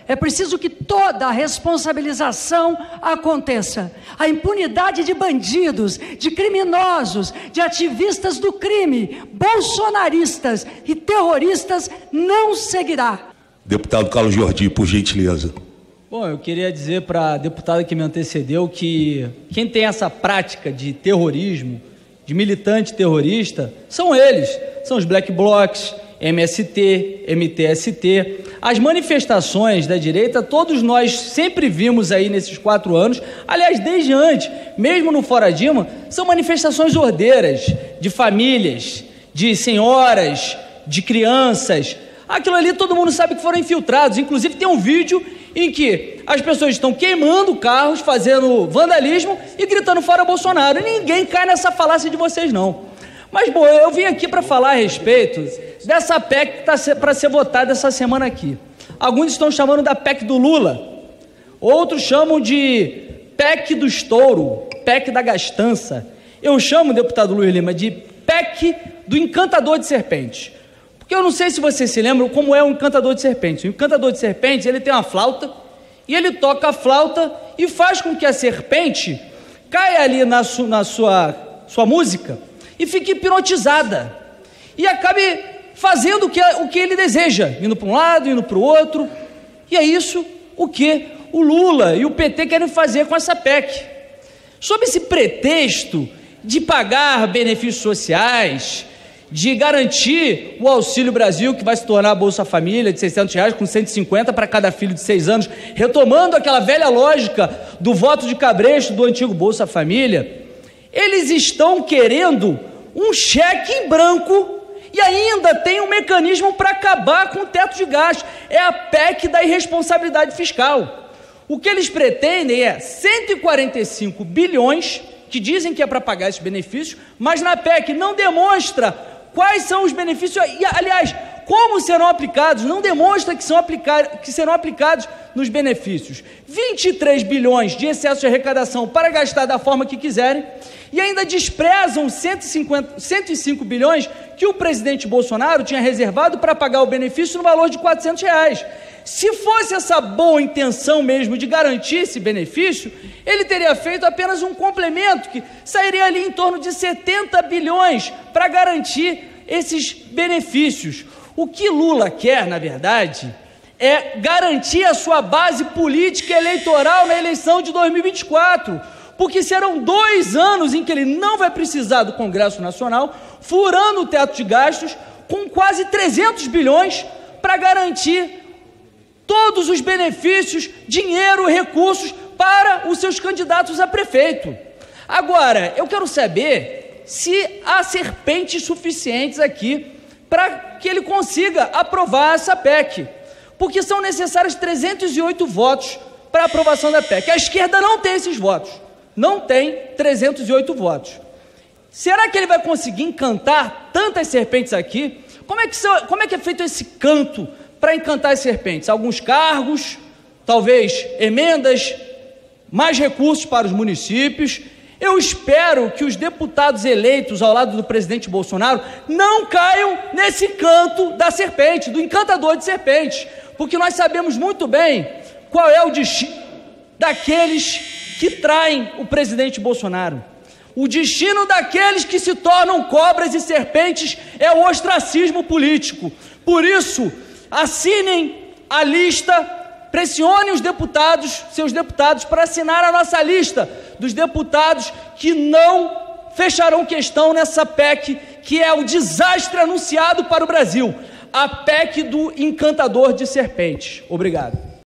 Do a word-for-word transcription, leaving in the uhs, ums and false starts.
É preciso que toda a responsabilização aconteça. A impunidade de bandidos, de criminosos, de ativistas do crime, bolsonaristas e terroristas não seguirá. Deputado Carlos Jordi, por gentileza. Bom, eu queria dizer para a deputada que me antecedeu que quem tem essa prática de terrorismo, de militante terrorista, são eles, são os Black Blocs, M S T, M T S T. As manifestações da direita, todos nós sempre vimos aí nesses quatro anos, aliás, desde antes, mesmo no Fora Dilma, são manifestações ordeiras, de famílias, de senhoras, de crianças. Aquilo ali todo mundo sabe que foram infiltrados, inclusive tem um vídeo em que as pessoas estão queimando carros, fazendo vandalismo e gritando fora Bolsonaro. E ninguém cai nessa falácia de vocês, não. Mas, bom, eu vim aqui para falar a respeito dessa P E C que está para ser votada essa semana aqui. Alguns estão chamando da P E C do Lula, outros chamam de P E C do estouro, P E C da gastança. Eu chamo, deputado Luiz Lima, de P E C do encantador de serpentes. Porque eu não sei se vocês se lembram como é o encantador de serpentes. O encantador de serpentes, ele tem uma flauta, e ele toca a flauta e faz com que a serpente caia ali na, su, na sua, sua música e fique hipnotizada, e acabe fazendo o que, o que ele deseja, indo para um lado, indo para o outro, e é isso o que o Lula e o P T querem fazer com essa P E C. Sob esse pretexto de pagar benefícios sociais, de garantir o Auxílio Brasil, que vai se tornar a Bolsa Família de seiscentos reais, com cento e cinquenta para cada filho de seis anos, retomando aquela velha lógica do voto de cabresto do antigo Bolsa Família, eles estão querendo um cheque em branco e ainda tem um mecanismo para acabar com o teto de gastos. É a P E C da irresponsabilidade fiscal. O que eles pretendem é cento e quarenta e cinco bilhões, que dizem que é para pagar esses benefícios, mas na P E C não demonstra quais são os benefícios, e, aliás, como serão aplicados, não demonstra que, são aplicar, que serão aplicados nos benefícios. vinte e três bilhões de excesso de arrecadação para gastar da forma que quiserem, e ainda desprezam cento e cinquenta, cento e cinco bilhões que o presidente Bolsonaro tinha reservado para pagar o benefício no valor de quatrocentos reais. Se fosse essa boa intenção mesmo de garantir esse benefício, ele teria feito apenas um complemento que sairia ali em torno de setenta bilhões para garantir esses benefícios. O que Lula quer, na verdade, é garantir a sua base política eleitoral na eleição de dois mil e vinte e quatro, porque serão dois anos em que ele não vai precisar do Congresso Nacional, furando o teto de gastos com quase trezentos bilhões para garantir todos os benefícios, dinheiro, recursos para os seus candidatos a prefeito. Agora, eu quero saber se há serpentes suficientes aqui para que ele consiga aprovar essa P E C, porque são necessários trezentos e oito votos para a aprovação da P E C. A esquerda não tem esses votos, não tem trezentos e oito votos. Será que ele vai conseguir encantar tantas serpentes aqui? Como é que, como é, que é feito esse canto para encantar as serpentes? Alguns cargos, talvez emendas, mais recursos para os municípios. Eu espero que os deputados eleitos ao lado do presidente Bolsonaro não caiam nesse canto da serpente, do encantador de serpentes, porque nós sabemos muito bem qual é o destino daqueles que traem o presidente Bolsonaro. O destino daqueles que se tornam cobras e serpentes é o ostracismo político. Por isso, assinem a lista, pressionem os deputados, seus deputados, para assinar a nossa lista dos deputados que não fecharão questão nessa P E C, que é o desastre anunciado para o Brasil, a P E C do encantador de serpentes. Obrigado.